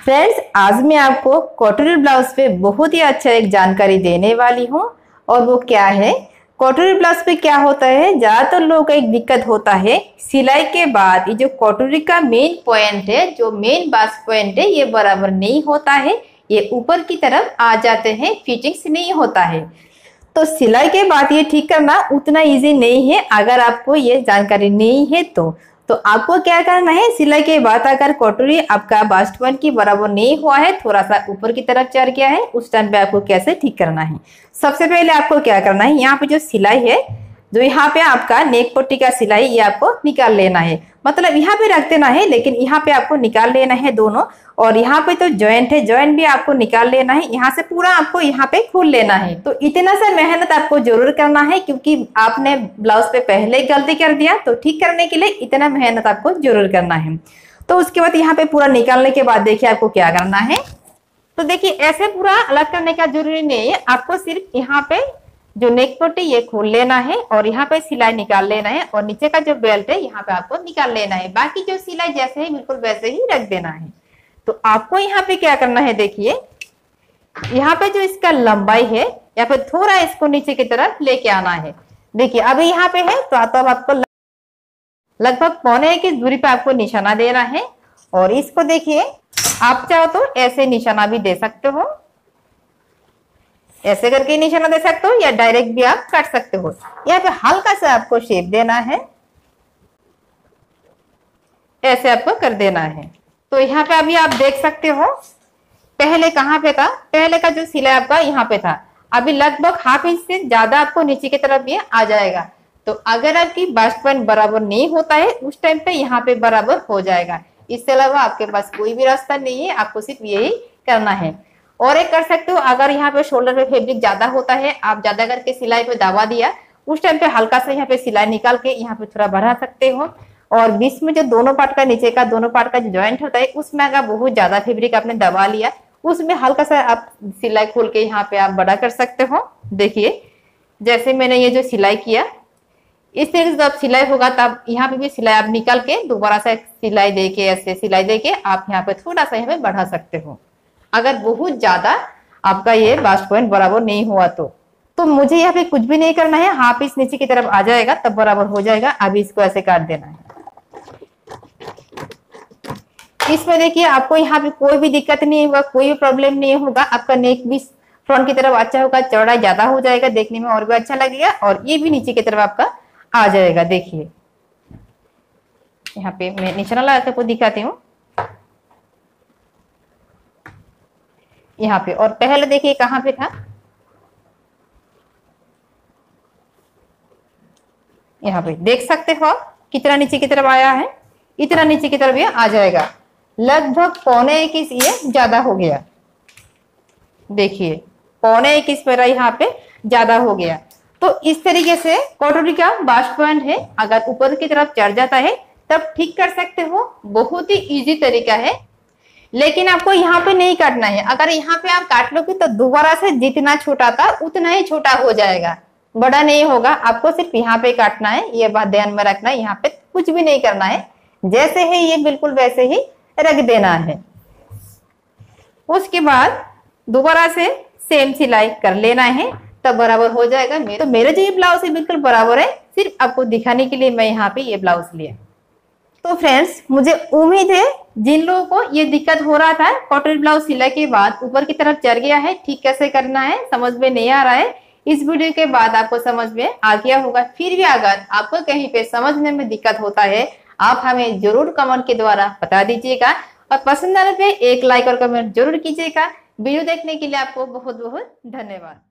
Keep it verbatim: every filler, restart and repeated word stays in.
Friends, आज मैं आपको कटोरी ब्लाउज पे बहुत ही अच्छा एक जानकारी देने वाली हूँ। और वो क्या है, कटोरी ब्लाउज पे क्या होता है, ज्यादातर लोगों का एक दिक्कत होता है सिलाई के बाद ये जो कटोरी का मेन पॉइंट है, जो मेन बास पॉइंट है, ये बराबर नहीं होता है, ये ऊपर की तरफ आ जाते हैं, फिटिंग्स नहीं होता है। तो सिलाई के बाद ये ठीक करना उतना इजी नहीं है। अगर आपको ये जानकारी नहीं है तो तो आपको क्या करना है, सिलाई के बाद अगर कटोरी आपका बास्ट पॉइंट की बराबर नहीं हुआ है, थोड़ा सा ऊपर की तरफ चढ़ गया है, उस टाइम पे आपको कैसे ठीक करना है। सबसे पहले आपको क्या करना है, यहाँ पे जो सिलाई है, जो यहाँ पे आपका नेक पट्टी का सिलाई, ये आपको निकाल लेना है। मतलब यहाँ पे रख देना है, लेकिन यहाँ पे आपको निकाल लेना है दोनों। और यहाँ पे तो जॉइंट है, जॉइंट भी आपको निकाल लेना है। यहाँ से पूरा आपको यहाँ पे खोल लेना है। तो इतना सा मेहनत आपको जरूर करना है, क्योंकि आपने ब्लाउज पे पहले ही गलती कर दिया, तो ठीक करने के लिए इतना मेहनत आपको जरूर करना है। तो उसके बाद यहाँ पे पूरा निकालने के बाद देखिए आपको क्या करना है। तो देखिए ऐसे पूरा अलग करने का जरूरी नहीं है, आपको सिर्फ यहाँ पे जो नेक पट्टी ये खोल लेना है और यहाँ पे सिलाई निकाल लेना है, और नीचे का जो बेल्ट है यहाँ पे आपको निकाल लेना है। बाकी जो सिलाई जैसे है बिल्कुल वैसे ही रख देना है। तो आपको यहाँ पे क्या करना है, देखिए यहाँ पे जो इसका लंबाई है, यहाँ पे थोड़ा इसको नीचे की तरफ लेके आना है। देखिए अभी यहाँ पे है, तो अब आपको लगभग पौने एक की दूरी पे आपको निशाना देना है। और इसको देखिए, आप चाहो तो ऐसे निशाना भी दे सकते हो, ऐसे करके निशाना दे सकते हो, या डायरेक्ट भी आप काट सकते हो। यहाँ पे हल्का सा आपको शेप देना है, ऐसे आपको कर देना है। तो यहाँ पे अभी आप देख सकते हो, पहले कहाँ पे था, पहले का जो सिलाई आपका यहाँ पे था, अभी लगभग हाफ इंच से ज्यादा आपको नीचे की तरफ ये आ जाएगा। तो अगर आपकी बास्ट पॉइंट बराबर नहीं होता है, उस टाइम पे यहाँ पे बराबर हो जाएगा। इसके अलावा आपके पास कोई भी रास्ता नहीं है, आपको सिर्फ यही करना है। और एक कर सकते हो, अगर यहाँ पे शोल्डर पे फैब्रिक ज्यादा होता है, आप ज्यादा करके सिलाई पे दबा दिया, उस टाइम पे हल्का सा यहाँ पे सिलाई निकाल के यहाँ पे थोड़ा बढ़ा सकते हो। और बीच में जो दोनों पार्ट का, नीचे का दोनों पार्ट का जो ज्वाइंट होता है, उसमें अगर बहुत ज्यादा फैब्रिक आपने दबा लिया, उसमें हल्का सा आप सिलाई खोल के यहाँ पे आप बड़ा कर सकते हो। देखिए जैसे मैंने ये जो सिलाई किया, इस तरीके से जब सिलाई होगा तब यहाँ पे भी सिलाई आप निकाल के दोबारा से सिलाई दे के, ऐसे सिलाई दे के आप यहाँ पे थोड़ा सा यहाँ पे बढ़ा सकते हो। अगर बहुत ज्यादा आपका ये बास्ट पॉइंट बराबर नहीं हुआ तो तो मुझे यहाँ पे कुछ भी नहीं करना है, हाफ इंच नीचे की तरफ आ जाएगा तब बराबर हो जाएगा। अभी इसको ऐसे काट देना है। इसमें देखिए आपको यहाँ पे कोई भी दिक्कत नहीं होगा, कोई भी प्रॉब्लम नहीं होगा। आपका नेक भी फ्रंट की तरफ अच्छा होगा, चौड़ाई ज्यादा हो जाएगा, देखने में और भी अच्छा लगेगा। और ये भी नीचे की तरफ आपका आ जाएगा। देखिए यहाँ पे मैं निशाना लगा के आपको दिखाती हूँ यहाँ पे। और पहले देखिए कहाँ पे था, यहाँ पे देख सकते हो कितना नीचे की तरफ आया है, इतना नीचे की तरफ ये आ जाएगा। लगभग पौने एक इंच ये ज्यादा हो गया। देखिए पौने एक इंच मेरा यहाँ पे ज्यादा हो गया। तो इस तरीके से कटोरी का बास्ट पॉइंट है, अगर ऊपर की तरफ चढ़ जाता है तब ठीक कर सकते हो। बहुत ही इजी तरीका है, लेकिन आपको यहाँ पे नहीं काटना है। अगर यहाँ पे आप काट लोगे तो दोबारा से जितना छोटा था उतना ही छोटा हो जाएगा, बड़ा नहीं होगा। आपको सिर्फ यहाँ पे काटना है, ये बात ध्यान में रखना है। यहाँ पे कुछ भी नहीं करना है, जैसे है ये बिल्कुल वैसे ही रख देना है। उसके बाद दोबारा से सेम सिलाई कर लेना है, तब बराबर हो जाएगा। तो मेरे जो ये ब्लाउज है बिल्कुल बराबर है, सिर्फ आपको दिखाने के लिए मैं यहाँ पे ये ब्लाउज लिया। तो फ्रेंड्स, मुझे उम्मीद है जिन लोगों को ये दिक्कत हो रहा था, कटोरी ब्लाउज सिलाई के बाद ऊपर की तरफ चढ़ गया है, ठीक कैसे करना है समझ में नहीं आ रहा है, इस वीडियो के बाद आपको समझ में आ गया होगा। फिर भी अगर आपको कहीं पे समझने में दिक्कत होता है, आप हमें जरूर कमेंट के द्वारा बता दीजिएगा। और पसंद आने पे एक लाइक और कमेंट जरूर कीजिएगा। वीडियो देखने के लिए आपको बहुत बहुत धन्यवाद।